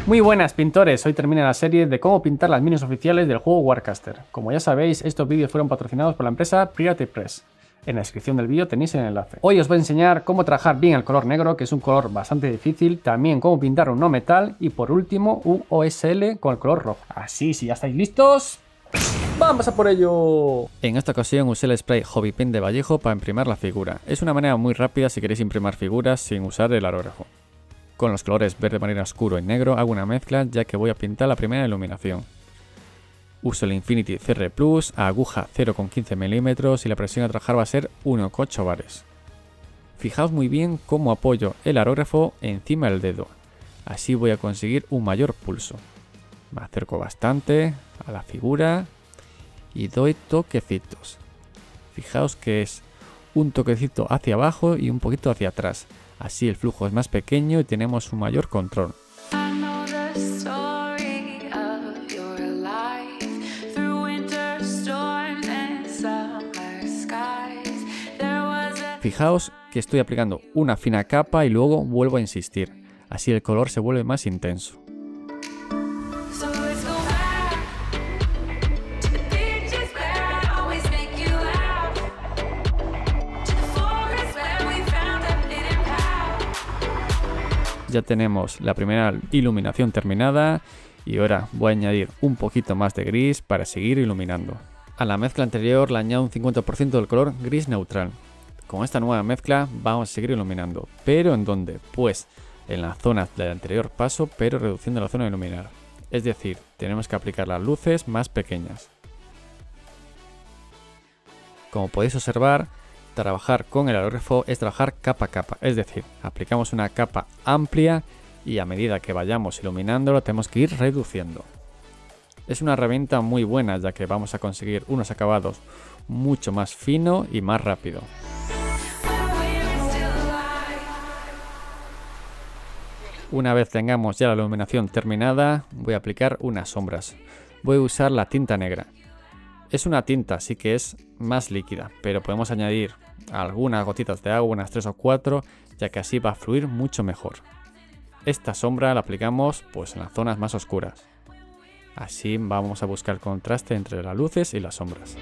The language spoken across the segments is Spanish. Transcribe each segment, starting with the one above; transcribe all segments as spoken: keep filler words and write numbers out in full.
Muy buenas pintores, hoy termina la serie de cómo pintar las minis oficiales del juego Warcaster. Como ya sabéis, estos vídeos fueron patrocinados por la empresa Pirate Press. En la descripción del vídeo tenéis el enlace. Hoy os voy a enseñar cómo trabajar bien el color negro, que es un color bastante difícil, también cómo pintar un no metal y por último un O S L con el color rojo. Así, si ya estáis listos, ¡vamos a por ello! En esta ocasión usé el spray Hobby Paint de Vallejo para imprimir la figura. Es una manera muy rápida si queréis imprimir figuras sin usar el aerógrafo. Con los colores verde marino oscuro y negro hago una mezcla ya que voy a pintar la primera iluminación. Uso el Infinity C R Plus a aguja cero coma quince milímetros y la presión a trabajar va a ser uno coma ocho bares. Fijaos muy bien cómo apoyo el aerógrafo encima del dedo, así voy a conseguir un mayor pulso. Me acerco bastante a la figura y doy toquecitos. Fijaos que es un toquecito hacia abajo y un poquito hacia atrás. Así el flujo es más pequeño y tenemos un mayor control. Fijaos que estoy aplicando una fina capa y luego vuelvo a insistir. Así el color se vuelve más intenso. Ya tenemos la primera iluminación terminada y ahora voy a añadir un poquito más de gris para seguir iluminando. A la mezcla anterior le añado un cincuenta por ciento del color gris neutral. Con esta nueva mezcla vamos a seguir iluminando. ¿Pero en dónde? Pues en las zonas del anterior paso, pero reduciendo la zona de iluminar. Es decir, tenemos que aplicar las luces más pequeñas. Como podéis observar, trabajar con el aerógrafo es trabajar capa a capa, es decir, aplicamos una capa amplia y a medida que vayamos iluminándolo tenemos que ir reduciendo. Es una herramienta muy buena ya que vamos a conseguir unos acabados mucho más fino y más rápido. Una vez tengamos ya la iluminación terminada, voy a aplicar unas sombras. Voy a usar la tinta negra. Es una tinta, sí que es más líquida, pero podemos añadir algunas gotitas de agua, unas tres o cuatro, ya que así va a fluir mucho mejor. Esta sombra la aplicamos pues en las zonas más oscuras. Así vamos a buscar contraste entre las luces y las sombras.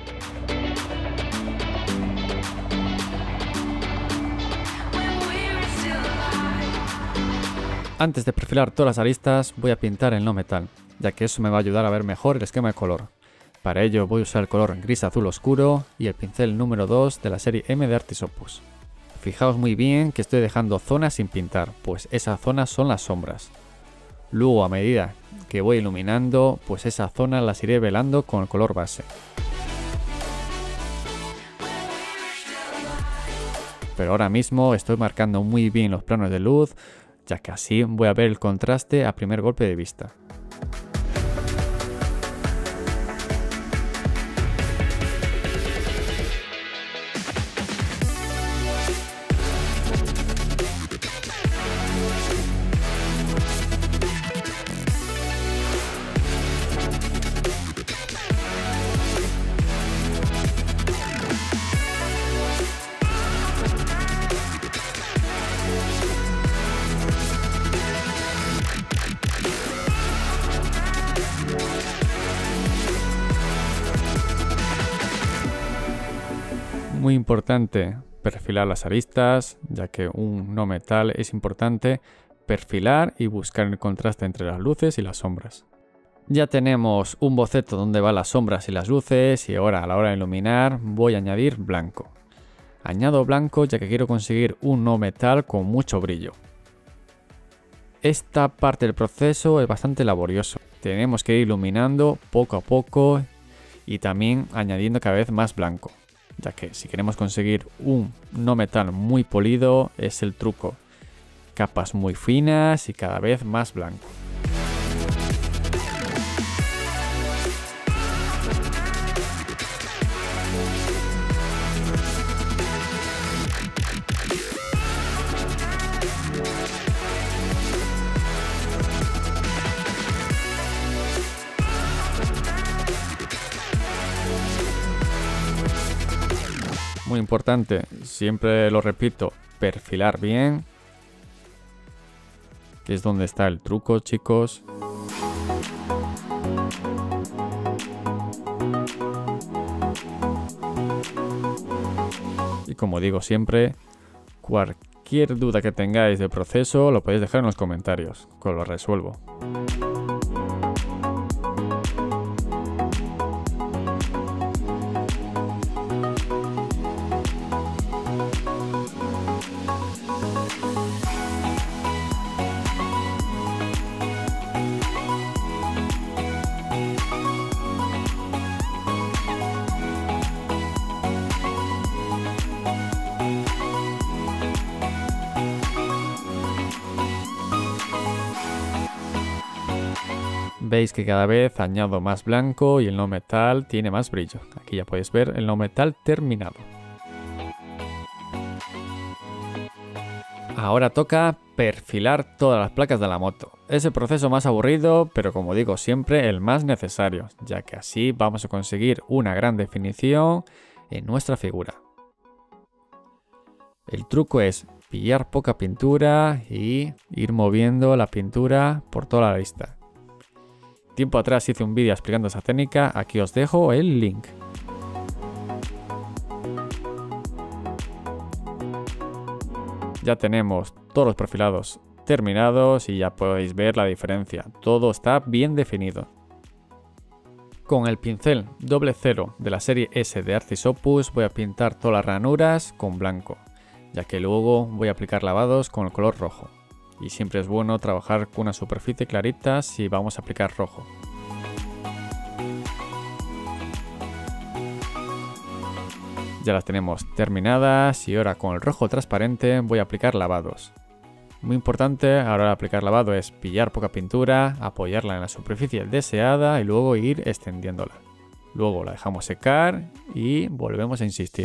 Antes de perfilar todas las aristas voy a pintar el no metal, ya que eso me va a ayudar a ver mejor el esquema de color. Para ello voy a usar el color gris azul oscuro y el pincel número dos de la serie M de Artis Opus. Fijaos muy bien que estoy dejando zonas sin pintar, pues esas zonas son las sombras. Luego a medida que voy iluminando, pues esas zonas las iré velando con el color base. Pero ahora mismo estoy marcando muy bien los planos de luz, ya que así voy a ver el contraste a primer golpe de vista. Muy importante perfilar las aristas, ya que un no metal es importante perfilar y buscar el contraste entre las luces y las sombras. Ya tenemos un boceto donde van las sombras y las luces y ahora a la hora de iluminar voy a añadir blanco. Añado blanco ya que quiero conseguir un no metal con mucho brillo. Esta parte del proceso es bastante laborioso. Tenemos que ir iluminando poco a poco y también añadiendo cada vez más blanco, ya que si queremos conseguir un no metal muy polido es el truco. Capas muy finas y cada vez más blanco. Muy importante, siempre lo repito, perfilar bien, que es donde está el truco, chicos. Y como digo siempre, cualquier duda que tengáis del proceso lo podéis dejar en los comentarios, que os lo resuelvo. Veis que cada vez añado más blanco y el no metal tiene más brillo. Aquí ya podéis ver el no metal terminado. Ahora toca perfilar todas las placas de la moto. Es el proceso más aburrido, pero como digo siempre, el más necesario, ya que así vamos a conseguir una gran definición en nuestra figura. El truco es pillar poca pintura y ir moviendo la pintura por toda la lista. Tiempo atrás hice un vídeo explicando esa técnica, aquí os dejo el link. Ya tenemos todos los perfilados terminados y ya podéis ver la diferencia, todo está bien definido. Con el pincel doble cero de la serie S de Arcis Opus voy a pintar todas las ranuras con blanco, ya que luego voy a aplicar lavados con el color rojo. Y siempre es bueno trabajar con una superficie clarita si vamos a aplicar rojo. Ya las tenemos terminadas y ahora con el rojo transparente voy a aplicar lavados. Muy importante a la hora de aplicar lavado es pillar poca pintura, apoyarla en la superficie deseada y luego ir extendiéndola. Luego la dejamos secar y volvemos a insistir.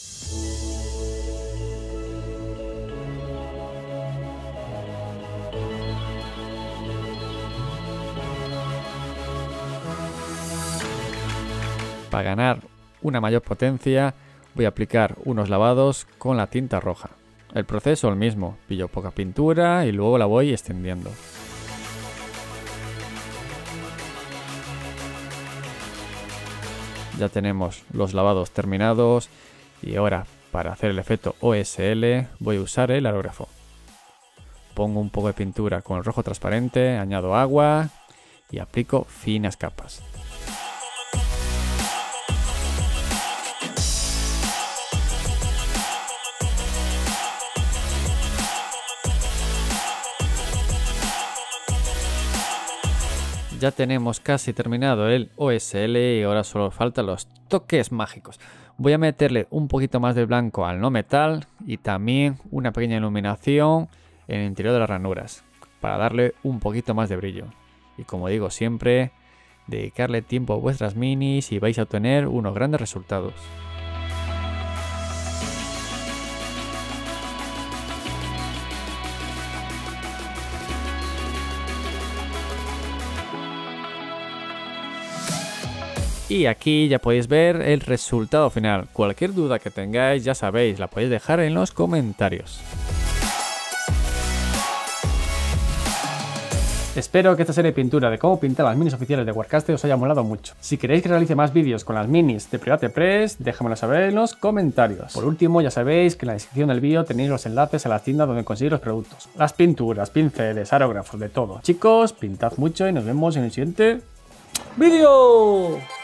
Para ganar una mayor potencia voy a aplicar unos lavados con la tinta roja. El proceso es el mismo, pillo poca pintura y luego la voy extendiendo. Ya tenemos los lavados terminados y ahora para hacer el efecto O S L voy a usar el aerógrafo. Pongo un poco de pintura con el rojo transparente, añado agua y aplico finas capas. Ya tenemos casi terminado el O S L y ahora solo faltan los toques mágicos. Voy a meterle un poquito más de blanco al no metal y también una pequeña iluminación en el interior de las ranuras para darle un poquito más de brillo. Y como digo siempre, dedicarle tiempo a vuestras minis y vais a obtener unos grandes resultados. Y aquí ya podéis ver el resultado final. Cualquier duda que tengáis, ya sabéis, la podéis dejar en los comentarios. Espero que esta serie de pintura de cómo pintar las minis oficiales de Warcaster os haya molado mucho. Si queréis que realice más vídeos con las minis de Private Press, déjamelo saber en los comentarios. Por último, ya sabéis que en la descripción del vídeo tenéis los enlaces a las tiendas donde conseguir los productos. Las pinturas, pinceles, aerógrafos, de todo. Chicos, pintad mucho y nos vemos en el siguiente vídeo.